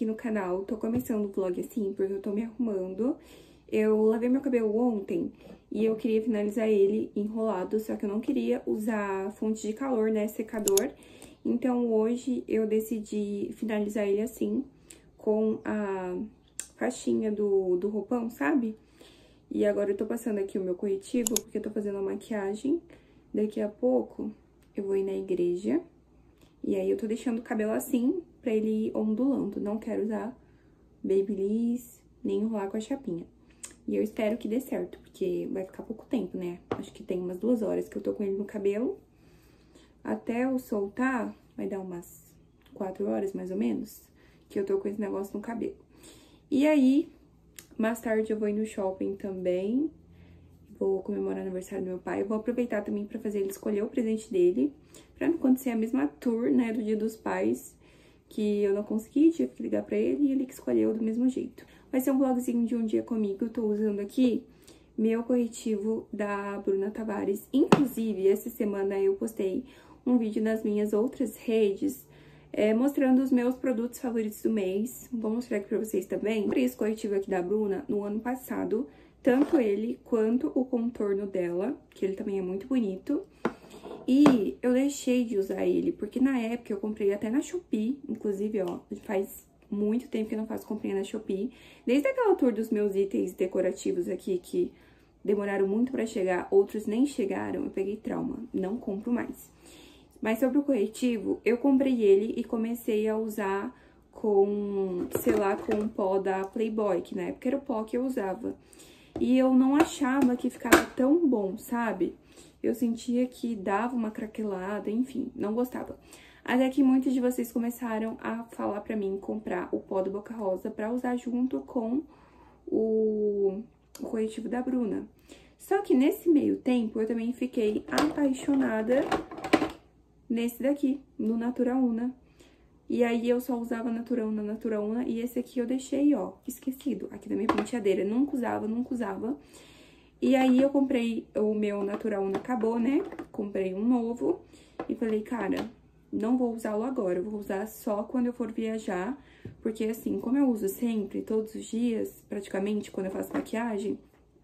aqui no canal. Tô começando o vlog assim, porque eu tô me arrumando. Eu lavei meu cabelo ontem e eu queria finalizar ele enrolado, só que eu não queria usar fonte de calor, né, secador. Então, hoje eu decidi finalizar ele assim, com a faixinha do roupão, sabe? E agora eu tô passando aqui o meu corretivo, porque eu tô fazendo a maquiagem. Daqui a pouco eu vou ir na igreja. E aí eu tô deixando o cabelo assim, pra ele ir ondulando. Não quero usar babyliss, nem enrolar com a chapinha. E eu espero que dê certo, porque vai ficar pouco tempo, né? Acho que tem umas 2 horas que eu tô com ele no cabelo. Até eu soltar, vai dar umas 4 horas, mais ou menos, que eu tô com esse negócio no cabelo. E aí, mais tarde eu vou ir no shopping também. Vou comemorar o aniversário do meu pai. Eu vou aproveitar também pra fazer ele escolher o presente dele, pra não acontecer a mesma tour, né, do Dia dos Pais, que eu não consegui, tive que ligar pra ele e ele que escolheu do mesmo jeito. Vai ser um vlogzinho de um dia comigo. Eu tô usando aqui meu corretivo da Bruna Tavares. Inclusive, essa semana eu postei um vídeo nas minhas outras redes, mostrando os meus produtos favoritos do mês. Vou mostrar aqui pra vocês também. Eu comprei esse corretivo aqui da Bruna no ano passado, tanto ele quanto o contorno dela, que ele também é muito bonito. E eu deixei de usar ele, porque na época eu comprei até na Shopee, inclusive, ó, faz muito tempo que eu não faço comprinha na Shopee. Desde aquela tour dos meus itens decorativos aqui, que demoraram muito pra chegar, outros nem chegaram, eu peguei trauma, não compro mais. Mas sobre o corretivo, eu comprei ele e comecei a usar com, sei lá, com o pó da Playboy, que na época era o pó que eu usava. E eu não achava que ficava tão bom, sabe? Eu sentia que dava uma craquelada, enfim, não gostava. Até que muitos de vocês começaram a falar pra mim comprar o pó do Boca Rosa pra usar junto com o corretivo da Bruna. Só que nesse meio tempo eu também fiquei apaixonada nesse daqui, no Natura Una. E aí eu só usava Natura Una, e esse aqui eu deixei, ó, esquecido, aqui da minha penteadeira. Nunca usava. E aí eu comprei, o meu Natura Una acabou, né? Comprei um novo e falei, cara, não vou usá-lo agora, eu vou usar só quando eu for viajar. Porque assim, como eu uso sempre, todos os dias, praticamente, quando eu faço maquiagem,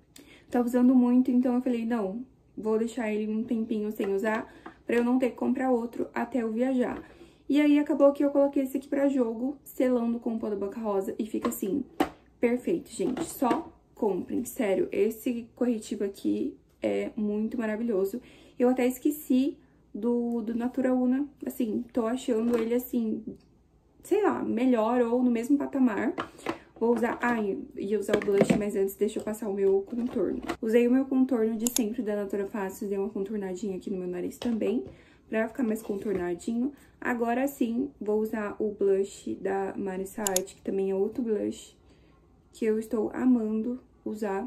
tá usando muito, então eu falei, não, vou deixar ele um tempinho sem usar, pra eu não ter que comprar outro até eu viajar. E aí, acabou que eu coloquei esse aqui pra jogo, selando com o pó da Boca Rosa, e fica assim, perfeito, gente. Só comprem, sério, esse corretivo aqui é muito maravilhoso. Eu até esqueci do Natura Una, assim, tô achando ele, assim, sei lá, melhor ou no mesmo patamar. Vou usar, ia usar o blush, mas antes deixa eu passar o meu contorno. Usei o meu contorno de sempre da Natura Fácil, dei uma contornadinha aqui no meu nariz também, pra ficar mais contornadinho. Agora sim, vou usar o blush da Marissa Art, que também é outro blush que eu estou amando usar.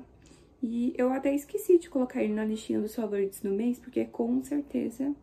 E eu até esqueci de colocar ele na listinha dos favoritos do mês, porque com certeza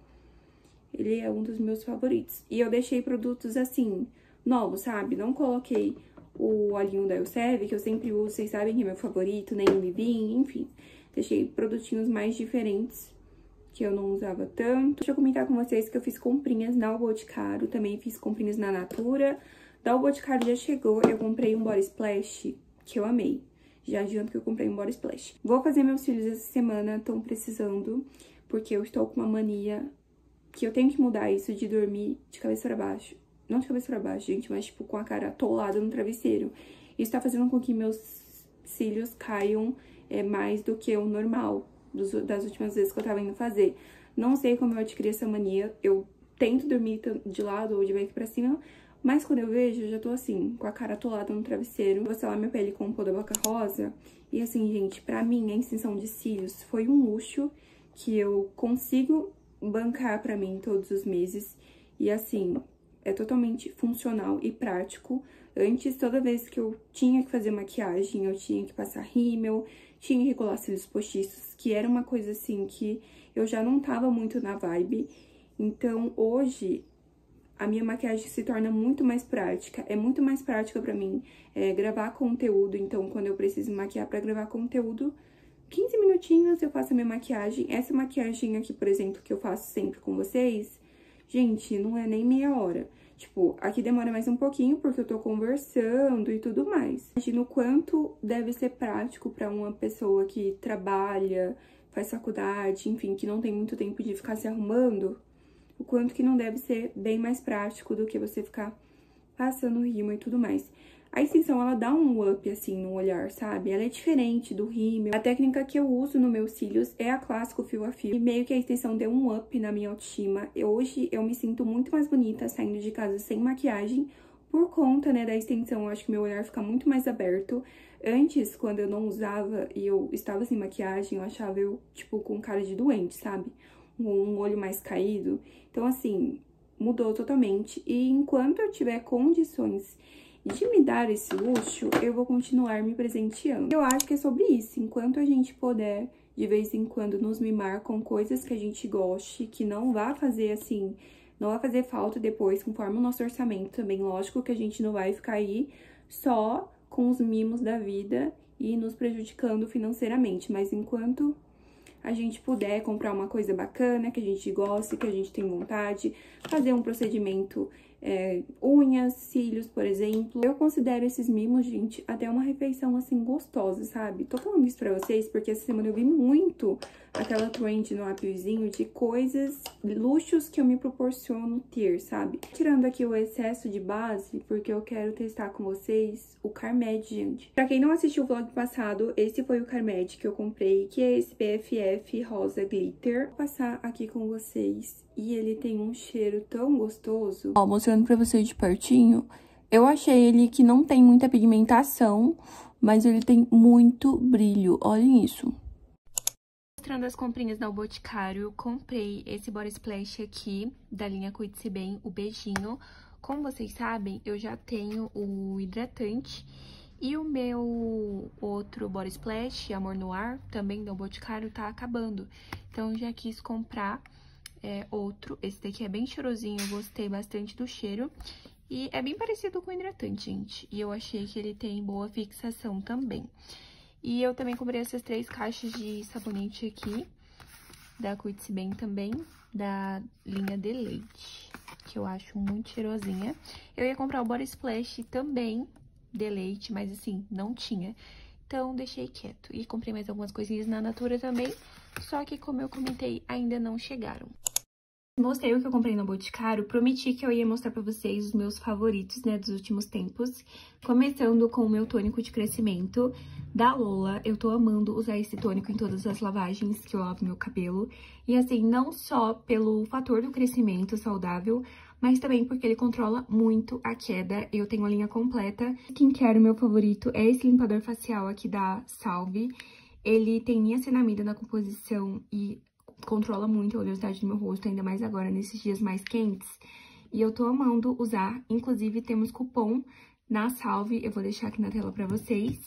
ele é um dos meus favoritos. E eu deixei produtos assim, novos, sabe? Não coloquei o olhinho da Elseve, que eu sempre uso, vocês sabem que é meu favorito, nem o Livin, enfim. Deixei produtinhos mais diferentes, que eu não usava tanto. Deixa eu comentar com vocês que eu fiz comprinhas na O Boticário, também fiz comprinhas na Natura. Da O Boticário já chegou, eu comprei um Body Splash, que eu amei. Já adianto que eu comprei um Body Splash. Vou fazer meus cílios essa semana, estão precisando, porque eu estou com uma mania que eu tenho que mudar isso de dormir de cabeça pra baixo. Não de cabeça pra baixo, gente, mas tipo com a cara atolada no travesseiro. Isso tá fazendo com que meus cílios caiam mais do que o normal das últimas vezes que eu tava indo fazer. Não sei como eu adquiri essa mania. Eu tento dormir de lado ou de baixo pra cima, mas quando eu vejo, eu já tô assim, com a cara atolada no travesseiro. Vou selar minha pele com o pó da Boca Rosa. E assim, gente, pra mim, a extensão de cílios foi um luxo que eu consigo bancar pra mim todos os meses. E assim, é totalmente funcional e prático. Antes, toda vez que eu tinha que fazer maquiagem, eu tinha que passar rímel, tinha que colar cílios postiços, que era uma coisa assim que eu já não tava muito na vibe. Então, hoje, a minha maquiagem se torna muito mais prática. É muito mais prática pra mim gravar conteúdo. Então, quando eu preciso maquiar pra gravar conteúdo, 15 minutinhos eu faço a minha maquiagem. Essa maquiagem aqui, por exemplo, que eu faço sempre com vocês, Gente, não é nem meia hora. Tipo, aqui demora mais um pouquinho porque eu tô conversando e tudo mais. Imagina o quanto deve ser prático pra uma pessoa que trabalha, faz faculdade, enfim, que não tem muito tempo de ficar se arrumando. O quanto que não deve ser bem mais prático do que você ficar passando rímel e tudo mais. A extensão, ela dá um up, assim, no olhar, sabe? Ela é diferente do rímel. A técnica que eu uso nos meus cílios é a clássico fio a fio. E meio que a extensão deu um up na minha autoestima. Hoje, eu me sinto muito mais bonita saindo de casa sem maquiagem. Por conta, né, da extensão, eu acho que meu olhar fica muito mais aberto. Antes, quando eu não usava e eu estava sem maquiagem, eu achava eu, tipo, com cara de doente, sabe? Um olho mais caído. Então, assim, mudou totalmente. E enquanto eu tiver condições de me dar esse luxo, eu vou continuar me presenteando. Eu acho que é sobre isso. Enquanto a gente puder, de vez em quando, nos mimar com coisas que a gente goste, que não vá fazer, assim, não vai fazer falta depois, conforme o nosso orçamento também. Lógico que a gente não vai ficar aí só com os mimos da vida e nos prejudicando financeiramente. Mas enquanto a gente puder comprar uma coisa bacana, que a gente goste, que a gente tem vontade, fazer um procedimento, unhas, cílios, por exemplo. Eu considero esses mimos, gente, até uma refeição, assim, gostosa, sabe? Tô falando isso pra vocês porque essa semana eu vi muito aquela trend no appzinho de coisas, luxos que eu me proporciono ter, sabe? Tirando aqui o excesso de base, porque eu quero testar com vocês o Carmed, gente. Pra quem não assistiu o vlog passado, esse foi o Carmed que eu comprei, que é esse PFF Rosa Glitter. Vou passar aqui com vocês. E ele tem um cheiro tão gostoso. Ó, mostrando pra vocês de pertinho, eu achei ele que não tem muita pigmentação, mas ele tem muito brilho. Olhem isso. Mostrando as comprinhas da Boticário, eu comprei esse Body Splash aqui, da linha Cuide-se Bem, o beijinho. Como vocês sabem, eu já tenho o hidratante e o meu outro Body Splash, Amor no Ar, também da Boticário, tá acabando. Então, eu já quis comprar outro. Esse daqui é bem cheirosinho, eu gostei bastante do cheiro. E é bem parecido com o hidratante, gente. E eu achei que ele tem boa fixação também. E eu também comprei essas 3 caixas de sabonete aqui, da Cuide-se Bem também, da linha Deleite, que eu acho muito cheirosinha. Eu ia comprar o Body Splash também, Deleite, mas assim, não tinha. Então, deixei quieto. E comprei mais algumas coisinhas na Natura também, só que, como eu comentei, ainda não chegaram. Mostrei o que eu comprei no Boticário, prometi que eu ia mostrar pra vocês os meus favoritos, né, dos últimos tempos. Começando com o meu tônico de crescimento da Lola. Eu tô amando usar esse tônico em todas as lavagens que eu lavo meu cabelo. E assim, não só pelo fator do crescimento saudável, mas também porque ele controla muito a queda. Eu tenho a linha completa. Skincare, o meu favorito, é esse limpador facial aqui da Salve. Ele tem niacinamida na composição e controla muito a oleosidade do meu rosto, ainda mais agora, nesses dias mais quentes. E eu tô amando usar, inclusive temos cupom na Salve, eu vou deixar aqui na tela pra vocês.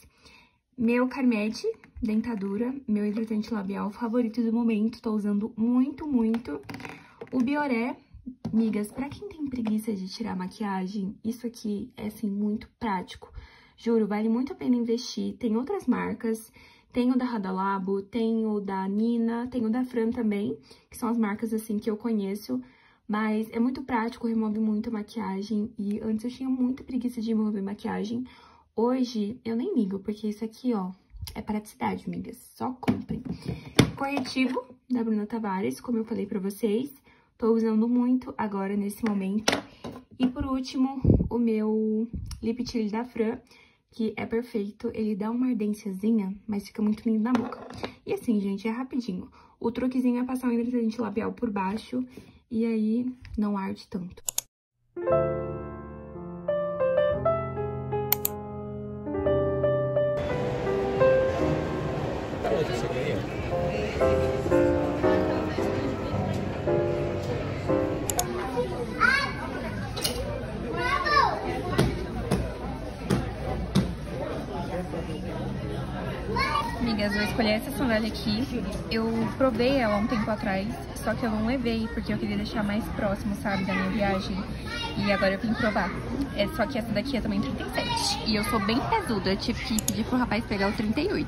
Meu Carmed Dentadura, meu hidratante labial favorito do momento, tô usando muito, muito. O Bioré, migas, pra quem tem preguiça de tirar maquiagem, isso aqui é, assim, muito prático. Juro, vale muito a pena investir. Tem outras marcas. Tem o da Radalabo, tem o da Nina, tem o da Fran também, que são as marcas, assim, que eu conheço. Mas é muito prático, remove muito a maquiagem. E antes eu tinha muita preguiça de remover maquiagem. Hoje eu nem ligo, porque isso aqui, ó, é praticidade, amigas. Só comprem. Corretivo da Bruna Tavares, como eu falei pra vocês. Tô usando muito agora, nesse momento. E por último, o meu Lip Tint da Fran, que é perfeito, ele dá uma ardênciazinha, mas fica muito lindo na boca. E assim, gente, é rapidinho. O truquezinho é passar um hidratante labial por baixo, e aí não arde tanto. Amigas, vou escolher essa sandália aqui. Eu provei ela um tempo atrás, só que eu não levei, porque eu queria deixar mais próximo, sabe, da minha viagem. E agora eu vim provar. Só que essa daqui é também 37. E eu sou bem pesuda, eu tive que pedir pro rapaz pegar o 38.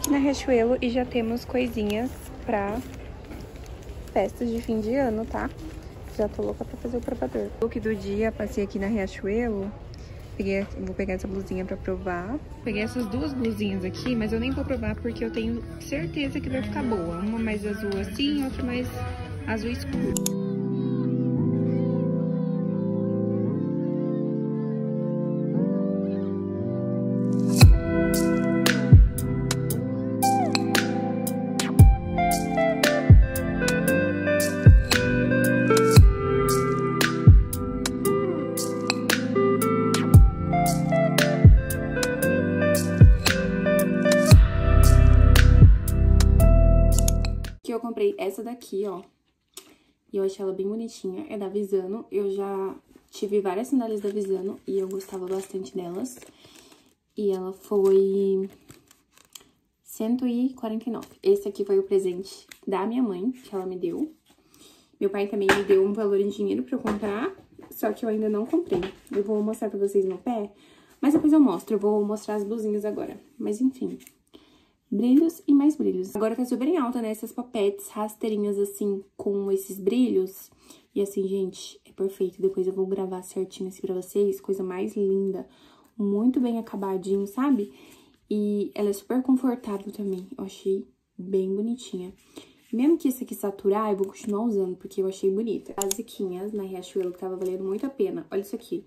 aqui na Riachuelo e já temos coisinhas pra festas de fim de ano, tá? Já tô louca pra fazer o provador. Look do dia, passei aqui na Riachuelo. Vou pegar essa blusinha pra provar. Peguei essas duas blusinhas aqui, mas eu nem vou provar porque eu tenho certeza que vai ficar boa. Uma mais azul assim, outra mais azul escuro. Eu comprei essa daqui, ó, e eu achei ela bem bonitinha, é da Visano. Eu já tive várias sandálias da Visano e eu gostava bastante delas. E ela foi R$149. Esse aqui foi o presente da minha mãe, que ela me deu. Meu pai também me deu um valor em dinheiro pra eu comprar, só que eu ainda não comprei. Eu vou mostrar pra vocês no pé, mas depois eu mostro. Eu vou mostrar as blusinhas agora, mas enfim. Brilhos e mais brilhos. Agora tá super em alta, né? Essas papetes rasteirinhas, assim, com esses brilhos. E assim, gente, é perfeito. Depois eu vou gravar certinho assim pra vocês. Coisa mais linda. Muito bem acabadinho, sabe? E ela é super confortável também. Eu achei bem bonitinha. Mesmo que esse aqui saturar, eu vou continuar usando, porque eu achei bonita. Basiquinhas na Riachuelo, que tava valendo muito a pena. Olha isso aqui.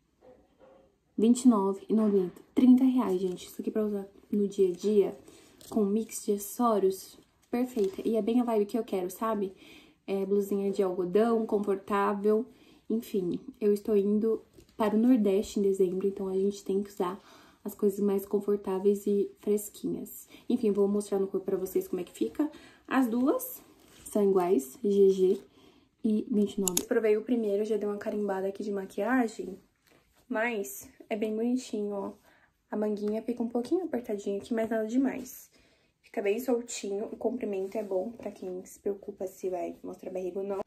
R$29,90. R$30, gente. Isso aqui pra usar no dia a dia, com um mix de acessórios, perfeita. E é bem a vibe que eu quero, sabe? É blusinha de algodão, confortável. Enfim, eu estou indo para o Nordeste em dezembro, então a gente tem que usar as coisas mais confortáveis e fresquinhas. Enfim, vou mostrar no corpo pra vocês como é que fica. As duas são iguais, GG e R$29. Provei o primeiro, já dei uma carimbada aqui de maquiagem, mas é bem bonitinho, ó. A manguinha fica um pouquinho apertadinha aqui, mas nada demais. Fica bem soltinho, o comprimento é bom pra quem se preocupa se vai mostrar barriga ou não.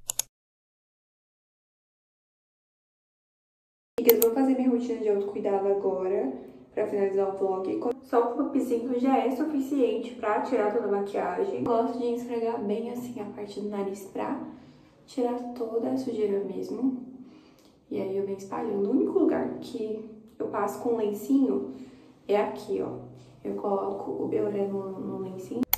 Eu vou fazer minha rotina de autocuidado agora, pra finalizar o vlog. Só o popzinho já é suficiente pra tirar toda a maquiagem. Eu gosto de esfregar bem assim a parte do nariz pra tirar toda a sujeira mesmo. E aí eu venho espalhando. O único lugar que eu passo com lencinho é aqui, ó. Eu coloco o Bioré no lencinho.